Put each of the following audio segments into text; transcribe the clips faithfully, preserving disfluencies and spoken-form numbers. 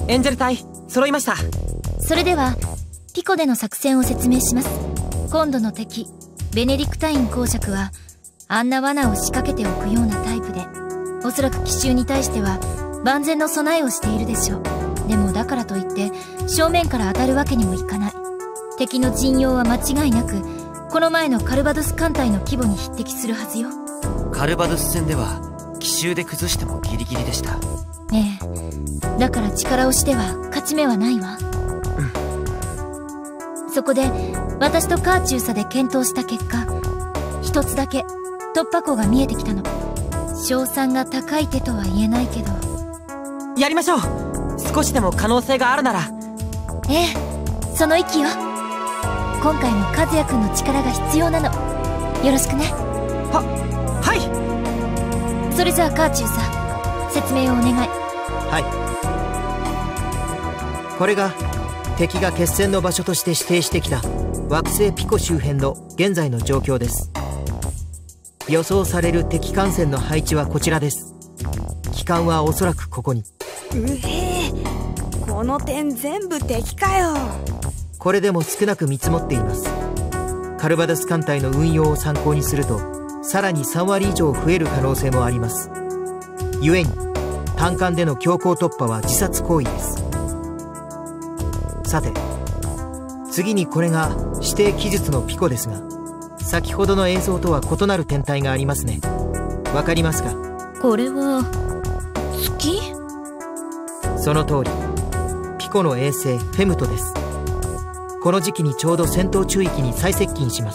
エンジェル隊揃いました。 それではピコでの作戦を説明します。今度の敵ベネディクタイン公爵はあんな罠を仕掛けておくようなタイプで、おそらく奇襲に対しては万全の備えをしているでしょう。でもだからといって正面から当たるわけにもいかない。敵の陣容は間違いなくこの前のカルバドス艦隊の規模に匹敵するはずよ。 カルバドス戦では奇襲で崩してもギリギリでした。 ええ、だから力押しでは勝ち目はないわ。うん、そこで私とカーチューサで検討した結果、一つだけ突破口が見えてきたの。勝算が高い手とは言えないけど、 やりましょう。少しでも可能性があるなら。 ええ、その息よ。今回も和也君の力が必要なの。よろしくね。 は、はい。 それじゃあカーチューサ、説明をお願い。 はい。これが敵が決戦の場所として指定してきた惑星ピコ周辺の現在の状況です。予想される敵艦船の配置はこちらです。機関はおそらくここに。 うへえ、この点全部敵かよ。 これでも少なく見積もっています。カルバドス艦隊の運用を参考にするとさらにさん割以上増える可能性もあります。故に単艦での強行突破は自殺行為です。さて次にこれが指定記述のピコですが、先ほどの映像とは異なる天体がありますね。わかりますか？ これは月？ その通り、ピコの衛星フェムトです。この時期にちょうど戦闘中域に最接近します。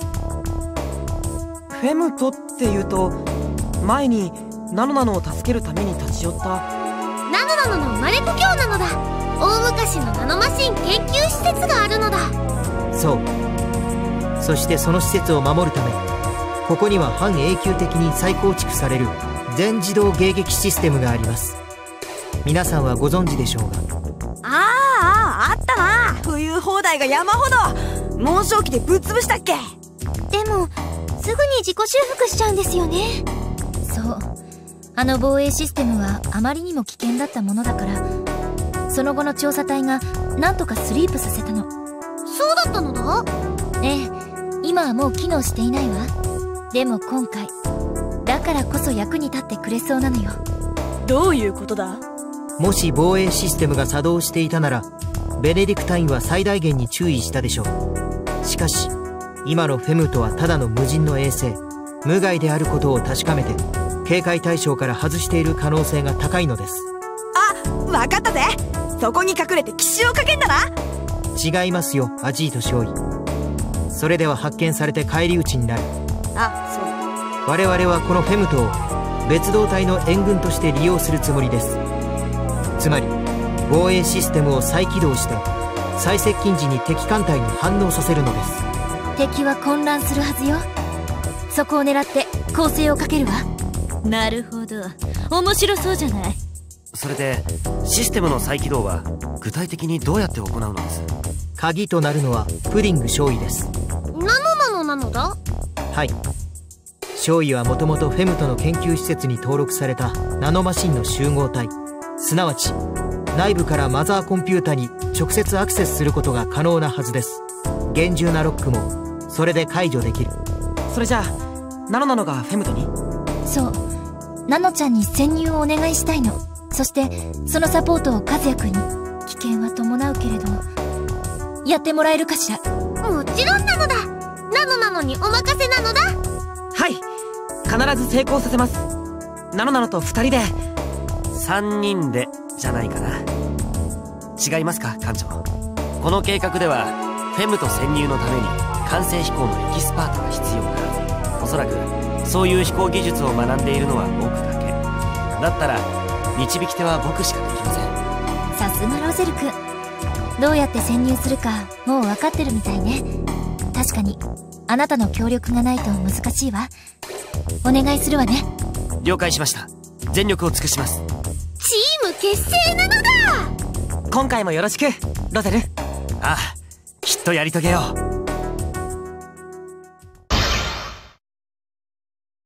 フェムトっていうと、前にナノナノを助けるために立ち寄ったナノナノの生まれ故郷なのだ。大昔のナノマシン研究施設があるのだ。 そう。そしてその施設を守るため、ここには半永久的に再構築される全自動迎撃システムがあります。皆さんはご存知でしょうが。 ああ、あったな。浮遊砲台が山ほど。猛将機でぶっ潰したっけ。 でもすぐに自己修復しちゃうんですよね。 そう、あの防衛システムはあまりにも危険だったものだから、その後の調査隊がなんとかスリープさせたの。 そうだったのだ。 ええ、今はもう機能していないわ。でも今回だからこそ役に立ってくれそうなのよ。 どういうことだ？ もし防衛システムが作動していたならベネディクタインは最大限に注意したでしょう。しかし今のフェムトはただの無人の衛星、無害であることを確かめて警戒対象から外している可能性が高いのです。 あ、わかったぜ。そこに隠れて奇襲をかけんだな。 違いますよ、アジート少尉。それでは発見されて返り討ちになる。 あ、そう。 我々はこのフェムトを別動隊の援軍として利用するつもりです。つまり防衛システムを再起動して最接近時に敵艦隊に反応させるのです。 敵は混乱するはずよ。そこを狙って攻勢をかけるわ。 なるほど、面白そうじゃない。 それでシステムの再起動は具体的にどうやって行うのです？ 鍵となるのはプディング少尉です。 ナノナノなのだ。 はい。少尉はもともとフェムトの研究施設に登録されたナノマシンの集合体、すなわち内部からマザーコンピュータに直接アクセスすることが可能なはずです。厳重なロックもそれで解除できる。 それじゃあナノナノがフェムトに？ そう、ナノちゃんに潜入をお願いしたいの。そしてそのサポートを和也君に。危険は伴うけれどやってもらえるかしら？ もちろんなのだ。ナノナノにお任せなのだ。 はい、必ず成功させます。ナノナノとふたりで。 さんにんでじゃないかな。違いますか艦長。この計画ではフェムト潜入のために管制飛行のエキスパートが必要だ。おそらくそういう飛行技術を学んでいるのは僕だけだったら導き手は僕しかできません。 さすがロゼル君、どうやって潜入するかもう分かってるみたいね。確かにあなたの協力がないと難しいわ。お願いするわね。 了解しました。全力を尽くします。 チーム結成なのだ。 今回もよろしくロゼル。 ああ、きっとやり遂げよう。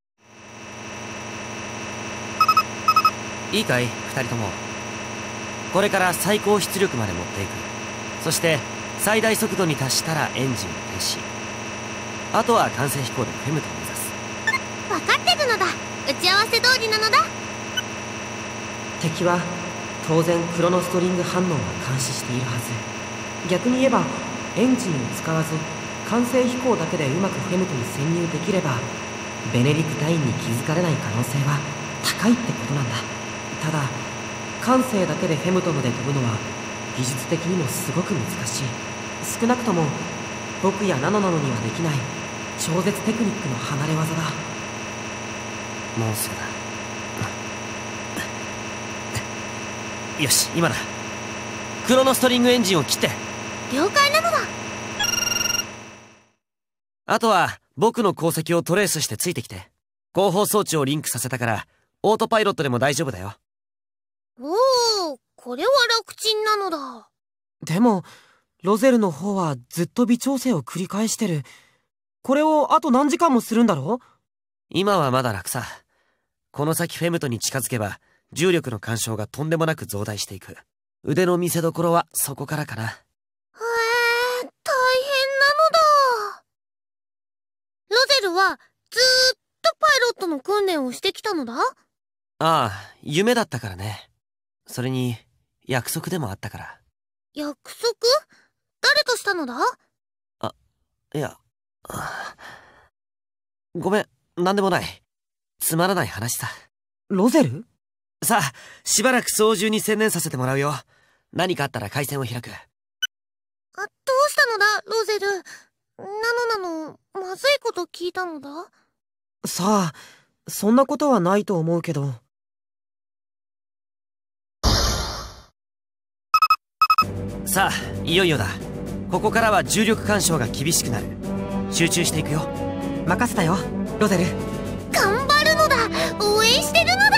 いいかい、二人とも。 これから最高出力まで持っていく。そして最大速度に達したらエンジンを停止。あとは完成飛行でフェムトを目指す。 分かってるのだ。打ち合わせ通りなのだ。 敵は当然クロノストリング反応が監視しているはず。逆に言えばエンジンを使わず完成飛行だけでうまくフェムトに潜入できればベネディクタインに気づかれない可能性は高いってことなんだ。ただ感性だけでフェムトまで飛ぶのは技術的にもすごく難しい。少なくとも僕やナノなのにはできない超絶テクニックの離れ技だ。 もうすぐだ。よし、今だ。クロノストリングエンジンを切って。 了解なのだ。 あとは僕の功績をトレースしてついてきて。後方装置をリンクさせたからオートパイロットでも大丈夫だよ。 おお、これは楽ちんなのだ。 でもロゼルの方はずっと微調整を繰り返してる。これをあと何時間もするんだろう。 今はまだ楽さ。この先フェムトに近づけば重力の干渉がとんでもなく増大していく。腕の見せ所はそこからかな。 へえ、大変なのだ。ロゼルはずーっとパイロットの訓練をしてきたのだ。 ああ、夢だったからね。それに約束でもあったから。 約束？誰としたのだ？ あ、いや、ごめん、なんでもない。つまらない話さ。 ロゼル？ さあ、しばらく操縦に専念させてもらうよ。何かあったら回線を開く。 あ、どうしたのだ、ロゼル。なのなの、まずいこと聞いたのだ？ さあ、そんなことはないと思うけど。 さあ、いよいよだ。ここからは重力干渉が厳しくなる。集中していくよ。 任せたよ、ロゼル。 頑張るのだ。応援してるのだ。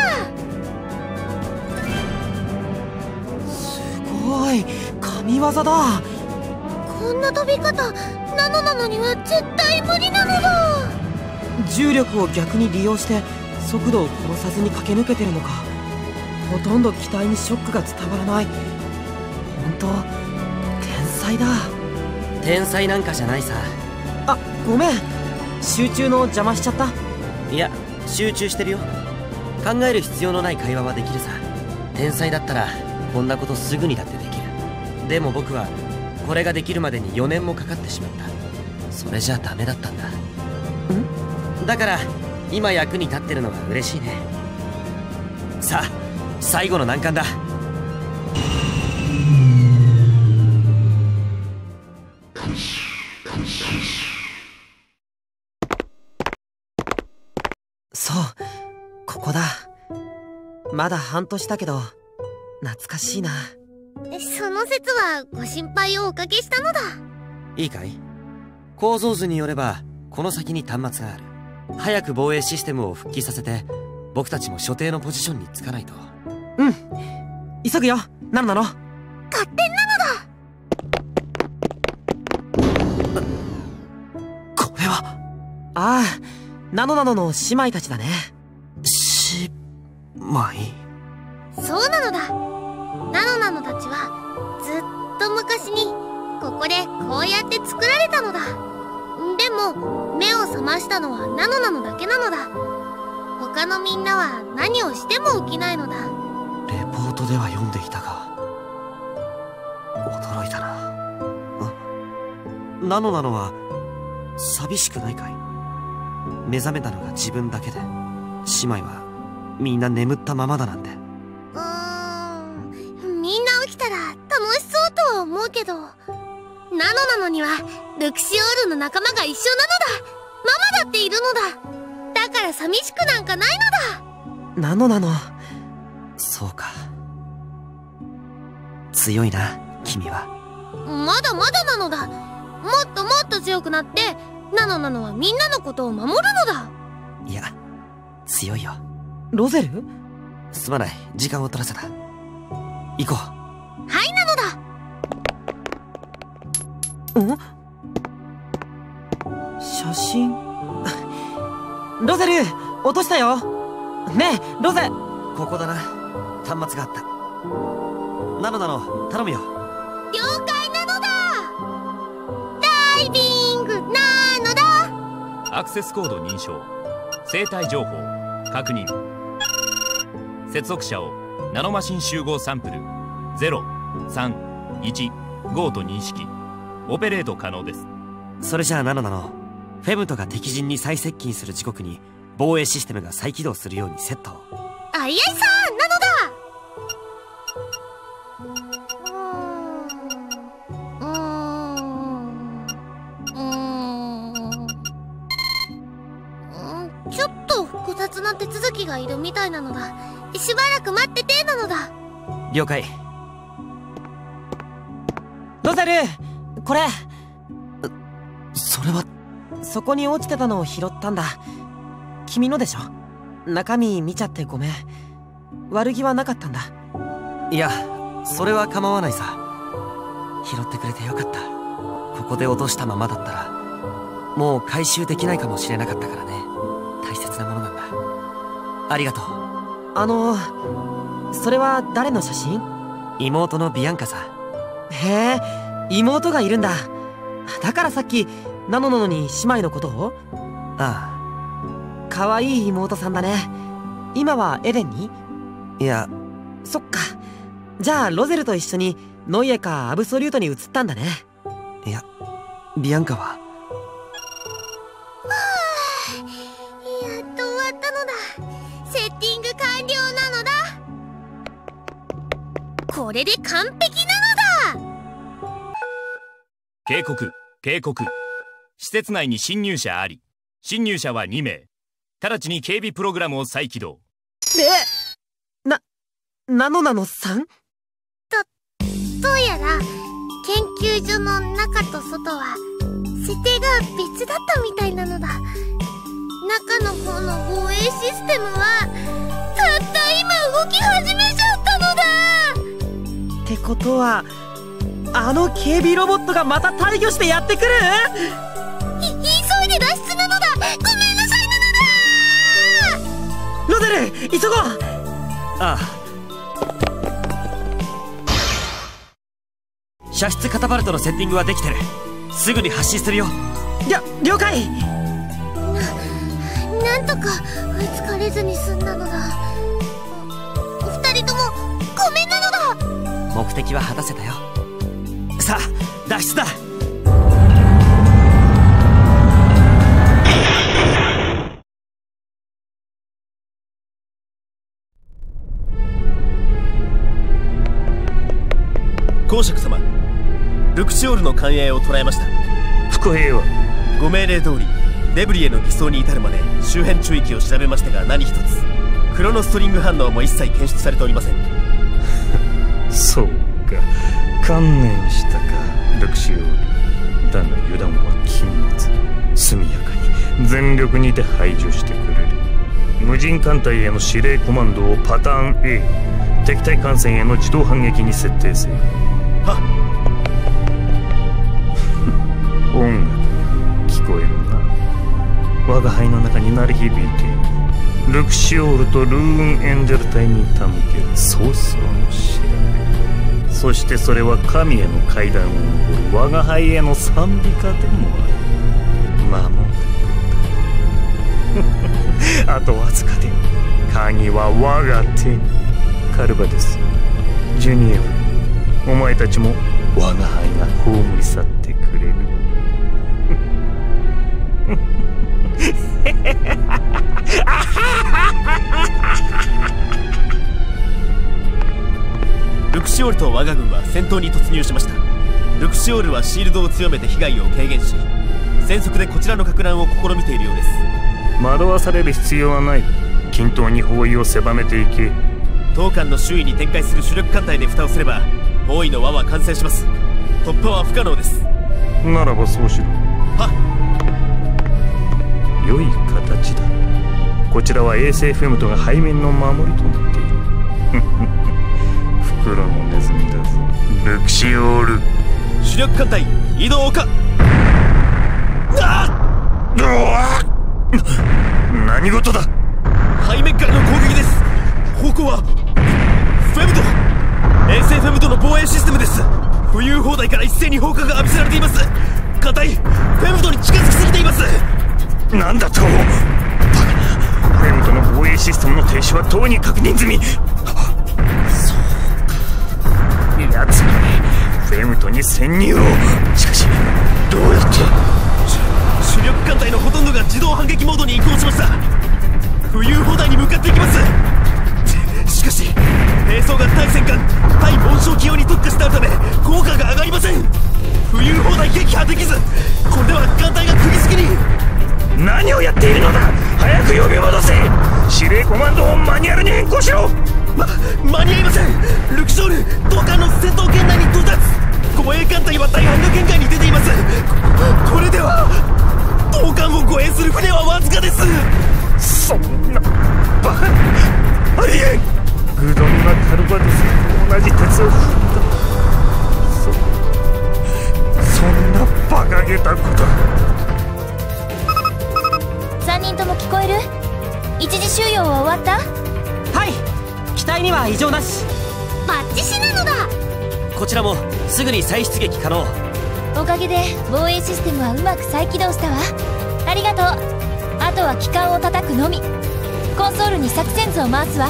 すごい、神業だ。 こんな飛び方、ナノなのには絶対無理なのだ。 重力を逆に利用して速度を殺さずに駆け抜けてるのか。ほとんど機体にショックが伝わらない。本当天才だ。 天才なんかじゃないさ。 あ、ごめん、集中の邪魔しちゃった。 いや、集中してるよ。考える必要のない会話はできるさ。天才だったらこんなことすぐにだってできる。でも僕はこれができるまでによねんもかかってしまった。それじゃダメだったんだ。ん？だから今役に立ってるのが嬉しいね。さあ、最後の難関だ。 そう、ここだ。まだ半年だけど懐かしいな。 その説はご心配をおかけしたのだ。 いいかい？構造図によればこの先に端末がある。早く防衛システムを復帰させて僕たちも所定のポジションにつかないと。 うん、急ぐよ、なのなの。 勝手なのだ。 これは、ああ、ナノナノの姉妹たちだね。 姉妹？ そうなのだ。ナノナノたちはずっと昔にここでこうやって作られたのだ。でも目を覚ましたのはナノナノだけなのだ。他のみんなは何をしても起きないのだ。 レポートでは読んでいたが驚いたな。ん？ナノナノは寂しくないかい？目覚めたのが自分だけで姉妹はみんな眠ったままだなんて。 うーん、みんな起きたら楽しそうとは思うけど、ナノナノにはルクシオールの仲間が一緒なのだ。ママだっているのだ。だから寂しくなんかないのだ。 ナノナノ。 そうか、強いな君は。 まだまだなのだ。もっともっと強くなってナノナノはみんなのことを守るのだ。 いや、強いよ。 ロゼル？ すまない、時間を取らせた。行こう。 はい、なのだ。 ん？写真。ロゼル、落としたよ。ねえ、ロゼ。 ここだな。端末があった。 なのなの頼むよ。 了解なのだ。ダイビングなのだ。 アクセスコード認証、生体情報確認。接続者をナノマシン集合サンプルゼロさんいちごと認識。オペレート可能です。 それじゃあなのなの、フェムトが敵陣に再接近する時刻に防衛システムが再起動するようにセットを。 あいあいさんなのだ。うーんうーんうーんちょっと複雑な手続きがいるみたいなのだ。しばらく待っててなのだ。 了解。 ロゼル、これそれはそこに落ちてたのを拾ったんだ。君のでしょ。中身見ちゃってごめん。悪気はなかったんだ。 いや、それは構わないさ。拾ってくれてよかった。ここで落としたままだったらもう回収できないかもしれなかったからね。大切なものなんだ。ありがとう。 あのそれは誰の写真？ 妹のビアンカさ。 へえ、妹がいるんだ。だからさっきナノなのに姉妹のことを？ ああ、かわいい妹さんだね。今はエデンに？ いや、 そっか。じゃあロゼルと一緒にノイエかアブソリュートに移ったんだね。 いや、ビアンカは。 やっと終わったのだ。セッティング完了なのだ。これで完璧なのだ。 警告警告、施設内に侵入者あり。侵入者はにめい。直ちに警備プログラムを再起動。 で、な、ナノナノさん？ と、どうやら研究所の中と外は設定が別だったみたいなのだ。中の方の防衛システムはたった今動き始めちゃったのだ。 ってことはあの警備ロボットがまた大魚してやってくる？ い急いで脱出なのだ。ごめんなさいなのだ。 ロゼル、急ごう。 ああ。射出カタパルトのセッティングはできてる。すぐに発進するよ。 りょ了解。 なんとか追いつかれずに済んだのだ。お二人ともごめんなのだ。 目的は果たせたよ。さあ脱出だ。 公爵様、ルクシオールの艦影を捉えました。 副兵はご命令通りデブリへの偽装に至るまで周辺中域を調べましたが何一つクロノストリング反応も一切検出されておりません。 そうか、観念したかルクシオール。だが油断は禁物。速やかに全力にて排除してくれる。無人艦隊への指令コマンドをパターン A、 敵対艦船への自動反撃に設定せよ。 はっ。 音楽聞こえるな。我が輩の中に鳴り響いている。ルクシオールとルーンエンジェル隊に手向ける早々の調べ。そしてそれは神への階段を登る我が輩への賛美歌でもある。守ってあとわずかで鍵は我が手に。カルバです。ジュニエフ、お前たちも我が輩が葬り去ってくれる。 ルクシオールと我が軍は戦闘に突入しました。ルクシオールはシールドを強めて被害を軽減し、全速でこちらの撹乱を試みているようです。 惑わされる必要はない。均等に包囲を狭めていけ。 当艦の周囲に展開する主力艦隊で蓋をすれば包囲の輪は完成します。突破は不可能です。 ならばそうしろ。 はっ。良い形だ。こちらは衛星フェムトが背面の守りとなっている。袋のネズミだぞルクシオール。 主力艦隊移動か。 何事だ。 背面からの攻撃です。方向はフェムト。 衛星フェムとの防衛システムです。浮遊砲台から一斉に砲火が浴びせられています。硬いフェムトに近づきすぎています。 なんだと。バカな。フェムトの防衛システムの停止はとうに確認済み。そうか、やつにフェムトに潜入を。しかしどうやって。 主力艦隊のほとんどが自動反撃モードに移行しました。浮遊砲台に向かっていきます。しかし兵装が対戦艦対紋章機用に特化してあるため効果が上がりません。浮遊砲台撃破できず、これでは艦隊が釘付けに。 何をやっているのだ。早く呼び戻せ。指令コマンドをマニュアルに変更しろ。 ま間に合いません。ルクショール同艦の戦闘圏内に到達。護衛艦隊は大半が圏外に出ています。こ, これでは同艦を護衛する船はわずかです。 そんなバカありえん。愚鈍なカルバドスと同じ鉄を踏んだ。そそんな馬鹿げたこと。 さんにんとも聞こえる？一時収容は終わった？ はい、機体には異常なし。 バッチシなのだ。 こちらもすぐに再出撃可能。 おかげで防衛システムはうまく再起動したわ。ありがとう。あとは機関を叩くのみ。コンソールに作戦図を回すわ。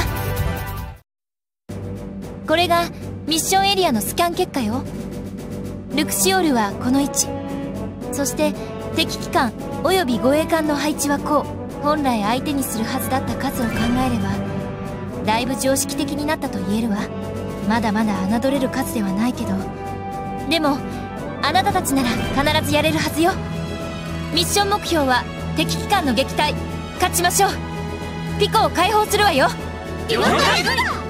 これがミッションエリアのスキャン結果よ。ルクシオールはこの位置。そして敵機関および護衛艦の配置はこう。本来相手にするはずだった数を考えればだいぶ常識的になったと言えるわ。まだまだ侮れる数ではないけど、でもあなたたちなら必ずやれるはずよ。ミッション目標は敵機関の撃退。勝ちましょう。ピコを解放するわよ。 了解。